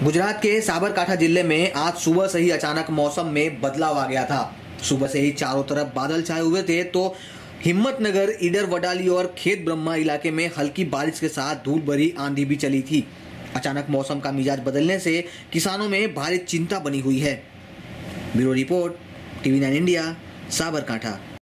गुजरात के साबरकांठा जिले में आज सुबह से ही अचानक मौसम में बदलाव आ गया था। सुबह से ही चारों तरफ बादल छाए हुए थे तो हिम्मतनगर, ईडर वडाली और खेत ब्रह्मा इलाके में हल्की बारिश के साथ धूल भरी आंधी भी चली थी। अचानक मौसम का मिजाज बदलने से किसानों में भारी चिंता बनी हुई है। Bureau report, TV9 India, Sabarkantha.